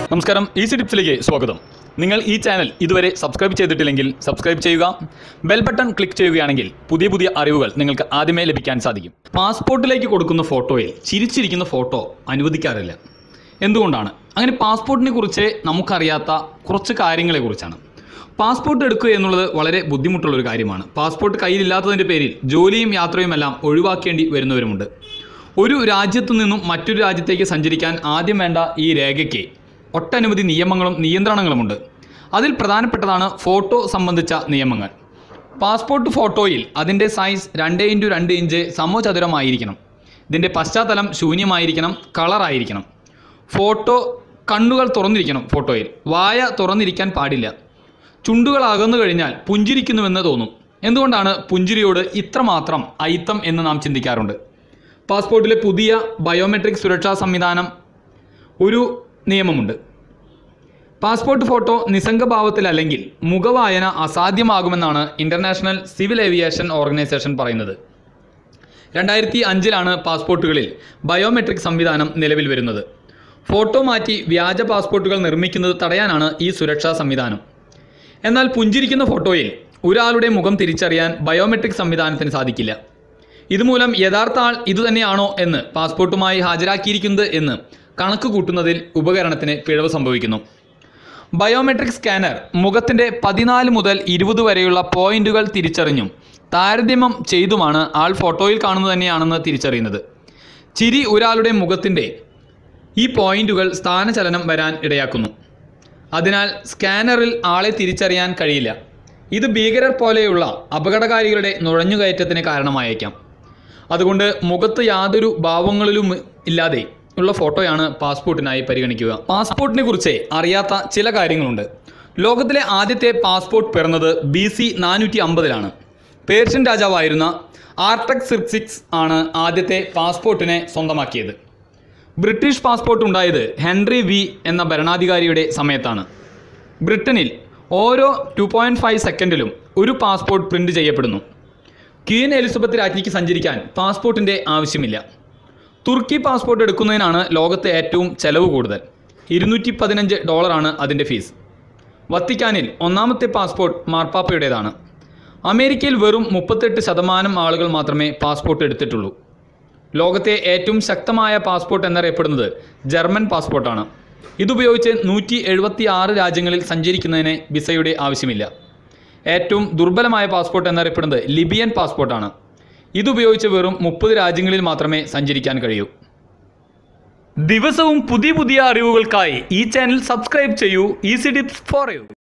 നമസ്കാരം, ഈസി ടിപ്സിലേക്ക് സ്വാഗതം. നിങ്ങൾ ഈ ചാനൽ ഇതുവരെ സബ്സ്ക്രൈബ് ചെയ്തിട്ടില്ലെങ്കിൽ സബ്സ്ക്രൈബ് ചെയ്യുക. ബെൽ ബട്ടൺ ക്ലിക്ക് ചെയ്യുകയാണെങ്കിൽ പുതിയ പുതിയ അറിവുകൾ നിങ്ങൾക്ക് ആദ്യമേ ലഭിക്കാൻ സാധിക്കും. പാസ്പോർട്ടിലേക്ക് കൊടുക്കുന്ന ഫോട്ടോയിൽ ചിരിച്ചിരിക്കുന്ന ഫോട്ടോ അനുവദിക്കാറില്ല. എന്തുകൊണ്ടാണ്? അങ്ങനെ പാസ്പോർട്ടിനെ കുറിച്ച് നമുക്കറിയാത്ത കുറച്ച് കാര്യങ്ങളെക്കുറിച്ചാണ്. പാസ്പോർട്ട് എടുക്കുക എന്നുള്ളത് വളരെ ബുദ്ധിമുട്ടുള്ളൊരു കാര്യമാണ്. പാസ്പോർട്ട് കയ്യിലില്ലാത്തതിൻ്റെ പേരിൽ ജോലിയും യാത്രയുമെല്ലാം ഒഴിവാക്കേണ്ടി വരുന്നവരുമുണ്ട്. ഒരു രാജ്യത്തു നിന്നും മറ്റൊരു രാജ്യത്തേക്ക് സഞ്ചരിക്കാൻ ആദ്യം വേണ്ട ഈ രേഖയ്ക്ക് ഒട്ടനവധി നിയമങ്ങളും നിയന്ത്രണങ്ങളുമുണ്ട്. അതിൽ പ്രധാനപ്പെട്ടതാണ് ഫോട്ടോ സംബന്ധിച്ച നിയമങ്ങൾ. പാസ്പോർട്ട് ഫോട്ടോയിൽ അതിൻ്റെ സൈസ് 2x2 ഇഞ്ച് സമചതുരമായിരിക്കണം. ഇതിൻ്റെ പശ്ചാത്തലം ശൂന്യമായിരിക്കണം, കളറായിരിക്കണം. ഫോട്ടോ കണ്ണുകൾ തുറന്നിരിക്കണം. ഫോട്ടോയിൽ വായ തുറന്നിരിക്കാൻ പാടില്ല. ചുണ്ടുകൾ അകന്നു കഴിഞ്ഞാൽ പുഞ്ചിരിക്കുന്നുവെന്ന് തോന്നും. എന്തുകൊണ്ടാണ് പുഞ്ചിരിയോട് ഇത്രമാത്രം അയിത്തം എന്ന് നാം ചിന്തിക്കാറുണ്ട്. പാസ്പോർട്ടിലെ പുതിയ ബയോമെട്രിക് സുരക്ഷാ സംവിധാനം ഒരു നിയമമുണ്ട്. പാസ്പോർട്ട് ഫോട്ടോ നിസ്സംഗഭാവത്തിലല്ലെങ്കിൽ മുഖവായന അസാധ്യമാകുമെന്നാണ് ഇൻ്റർനാഷണൽ സിവിൽ ഏവിയേഷൻ ഓർഗനൈസേഷൻ പറയുന്നത്. 2005 പാസ്പോർട്ടുകളിൽ ബയോമെട്രിക് സംവിധാനം നിലവിൽ വരുന്നത്. ഫോട്ടോ മാറ്റി വ്യാജ പാസ്പോർട്ടുകൾ നിർമ്മിക്കുന്നത് തടയാനാണ് ഈ സുരക്ഷാ സംവിധാനം. എന്നാൽ പുഞ്ചിരിക്കുന്ന ഫോട്ടോയിൽ ഒരാളുടെ മുഖം തിരിച്ചറിയാൻ ബയോമെട്രിക് സംവിധാനത്തിന് സാധിക്കില്ല. ഇതുമൂലം യഥാർത്ഥ ആൾ ഇതുതന്നെയാണോ എന്ന് പാസ്പോർട്ടുമായി ഹാജരാക്കിയിരിക്കുന്നത് എന്ന് കണക്ക് കൂട്ടുന്നതിൽ ഉപകരണത്തിന് പിഴവ് സംഭവിക്കുന്നു. ബയോമെട്രിക് സ്കാനർ മുഖത്തിൻ്റെ 14 മുതൽ 20 വരെയുള്ള പോയിന്റുകൾ തിരിച്ചറിഞ്ഞും താരതമ്യം ചെയ്തുമാണ് ആൾ ഫോട്ടോയിൽ കാണുന്നത് തന്നെയാണെന്ന് തിരിച്ചറിയുന്നത്. ചിരി ഒരാളുടെ മുഖത്തിൻ്റെ ഈ പോയിന്റുകൾ സ്ഥാനചലനം വരാൻ ഇടയാക്കുന്നു. അതിനാൽ സ്കാനറിൽ ആളെ തിരിച്ചറിയാൻ കഴിയില്ല. ഇത് ഭീകരർ പോലെയുള്ള അപകടകാരികളുടെ നുഴഞ്ഞുകയറ്റത്തിന് കാരണമായേക്കാം. അതുകൊണ്ട് മുഖത്ത് യാതൊരു ഭാവങ്ങളിലും ഇല്ലാതെ ഉള്ള ഫോട്ടോയാണ് പാസ്പോർട്ടിനായി പരിഗണിക്കുക. പാസ്പോർട്ടിനെ കുറിച്ച് അറിയാത്ത ചില കാര്യങ്ങളുണ്ട്. ലോകത്തിലെ ആദ്യത്തെ പാസ്പോർട്ട് പിറന്നത് BC 450 പേർഷ്യൻ രാജാവായിരുന്ന ആർട്ടക്സിക്സ് ആണ് ആദ്യത്തെ പാസ്പോർട്ടിനെ സ്വന്തമാക്കിയത്. ബ്രിട്ടീഷ് പാസ്പോർട്ട് ഉണ്ടായത് ഹെൻറി V എന്ന ഭരണാധികാരിയുടെ സമയത്താണ്. ബ്രിട്ടനിൽ ഓരോ 2.5 സെക്കൻഡിലും ഒരു പാസ്പോർട്ട് പ്രിന്റ് ചെയ്യപ്പെടുന്നു. ക്വീൻ എലിസബത്ത് രാജ്ഞിക്ക് സഞ്ചരിക്കാൻ പാസ്പോർട്ടിൻ്റെ ആവശ്യമില്ല. തുർക്കി പാസ്പോർട്ട് എടുക്കുന്നതിനാണ് ലോകത്തെ ഏറ്റവും ചെലവ് കൂടുതൽ. $215 അതിൻ്റെ ഫീസ്. വത്തിക്കാനിൽ ഒന്നാമത്തെ പാസ്പോർട്ട് മാർപ്പാപ്പയുടേതാണ്. അമേരിക്കയിൽ വെറും 38% ആളുകൾ മാത്രമേ പാസ്പോർട്ട് എടുത്തിട്ടുള്ളൂ. ലോകത്തെ ഏറ്റവും ശക്തമായ പാസ്പോർട്ട് എന്നറിയപ്പെടുന്നത് ജർമ്മൻ പാസ്പോർട്ടാണ്. ഇതുപയോഗിച്ച് 176 രാജ്യങ്ങളിൽ സഞ്ചരിക്കുന്നതിന് വിസയുടെ ആവശ്യമില്ല. ഏറ്റവും ദുർബലമായ പാസ്പോർട്ട് എന്നറിയപ്പെടുന്നത് ലിബിയൻ പാസ്പോർട്ടാണ്. ഇതുപയോഗിച്ച് വെറും 30 രാജ്യങ്ങളിൽ മാത്രമേ സഞ്ചരിക്കാൻ കഴിയൂ. ദിവസവും പുതിയ അറിവുകൾക്കായി ഈ ചാനൽ സബ്സ്ക്രൈബ് ചെയ്യൂ. Easy tips for U.